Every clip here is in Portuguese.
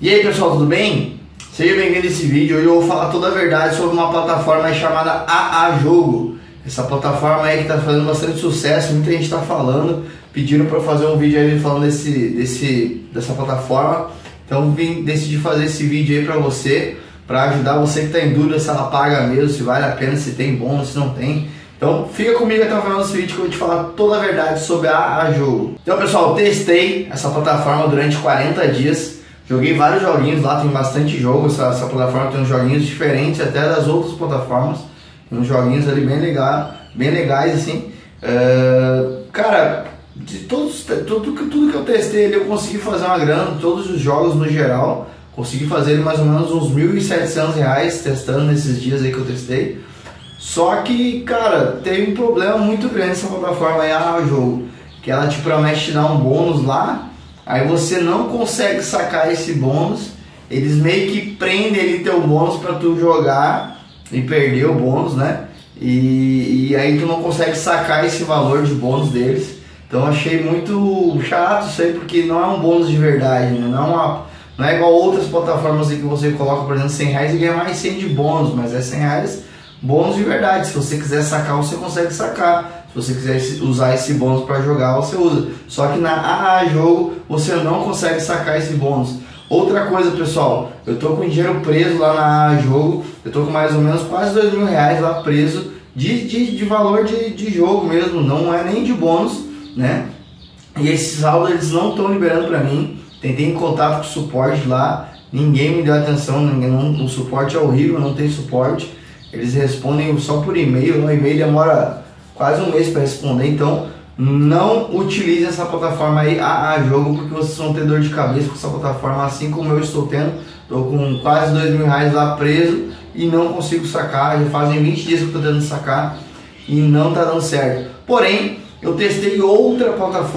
E aí pessoal, tudo bem? Seja bem-vindo a esse vídeo. Hoje eu vou falar toda a verdade sobre uma plataforma chamada AA Jogo. Essa plataforma aí que está fazendo bastante sucesso, muita gente está falando, pediram para fazer um vídeo aí falando dessa plataforma. Então decidi fazer esse vídeo aí para você, para ajudar você que está em dúvida se ela paga mesmo, se vale a pena, se tem bônus, se não tem. Então fica comigo até o final desse vídeo que eu vou te falar toda a verdade sobre a AA Jogo. Então pessoal, eu testei essa plataforma durante 40 dias. Joguei vários joguinhos lá, tem bastante jogo. Essa plataforma tem uns joguinhos diferentes até das outras plataformas. Tem uns joguinhos ali bem legais assim. Cara, de tudo que eu testei ali, eu consegui fazer uma grana. Todos os jogos no geral, consegui fazer mais ou menos uns R$ 1.700 testando nesses dias aí que eu testei. Só que, cara, teve um problema muito grande nessa plataforma aí, a Jogo, que ela te promete te dar um bônus lá, aí você não consegue sacar esse bônus, eles meio que prendem ali teu bônus para tu jogar e perder o bônus, né? E aí tu não consegue sacar esse valor de bônus deles. Então achei muito chato isso aí, porque não é um bônus de verdade, né? Não é igual outras plataformas aí que você coloca, por exemplo, R$100 e ganha mais 100 de bônus, mas é R$100 bônus de verdade. Se você quiser sacar, você consegue sacar. Se você quiser usar esse bônus para jogar, você usa. Só que na AA Jogo você não consegue sacar esse bônus. Outra coisa, pessoal, eu tô com dinheiro preso lá na AA Jogo. Eu tô com mais ou menos quase R$2.000 lá preso de valor de jogo mesmo. Não é nem de bônus, né? E esses saldos eles não estão liberando para mim. Tentei em contato com o suporte lá, ninguém me deu atenção. O suporte é horrível, não tem suporte. Eles respondem só por e-mail, o e-mail demora quase um mês para responder, então não utilize essa plataforma aí, AA Jogo, porque vocês vão ter dor de cabeça com essa plataforma, assim como eu estou tendo. Estou com quase R$2.000 lá preso e não consigo sacar, já fazem 20 dias que eu estou tentando sacar e não está dando certo. Porém, eu testei outra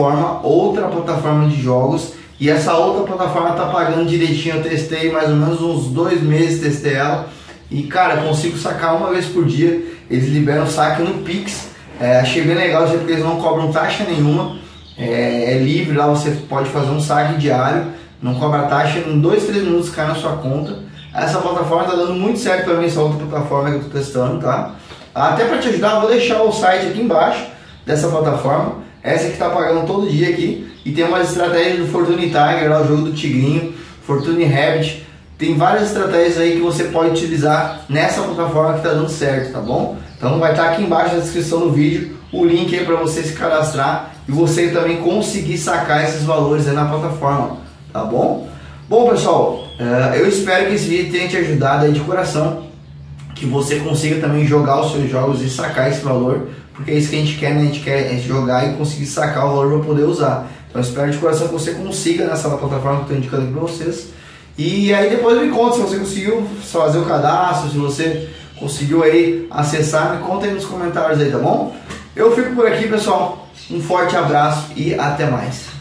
plataforma de jogos, e essa outra plataforma está pagando direitinho. Eu testei mais ou menos uns 2 meses, testei ela. E cara, consigo sacar uma vez por dia. Eles liberam saque no Pix. Achei bem legal, porque eles não cobram taxa nenhuma. É livre lá, você pode fazer um saque diário, não cobra taxa, em 2, 3 minutos cai na sua conta. Essa plataforma está dando muito certo para mim, essa outra plataforma que eu estou testando, tá? Até para te ajudar, eu vou deixar o site aqui embaixo dessa plataforma. Essa que está pagando todo dia aqui. E tem umas estratégias do Fortune Tiger, lá, o jogo do Tigrinho, Fortune Rabbit. Tem várias estratégias aí que você pode utilizar nessa plataforma que está dando certo, tá bom? Então vai estar aqui embaixo na descrição do vídeo o link aí para você se cadastrar e você também conseguir sacar esses valores aí na plataforma, tá bom? Bom pessoal, eu espero que esse vídeo tenha te ajudado aí de coração, que você consiga também jogar os seus jogos e sacar esse valor, porque é isso que a gente quer, né? A gente quer jogar e conseguir sacar o valor para poder usar. Então eu espero de coração que você consiga nessa plataforma que eu estou indicando aqui para vocês. E aí depois me conta se você conseguiu fazer o cadastro, se você conseguiu aí acessar, me conta aí nos comentários aí, tá bom? Eu fico por aqui, pessoal. Um forte abraço e até mais.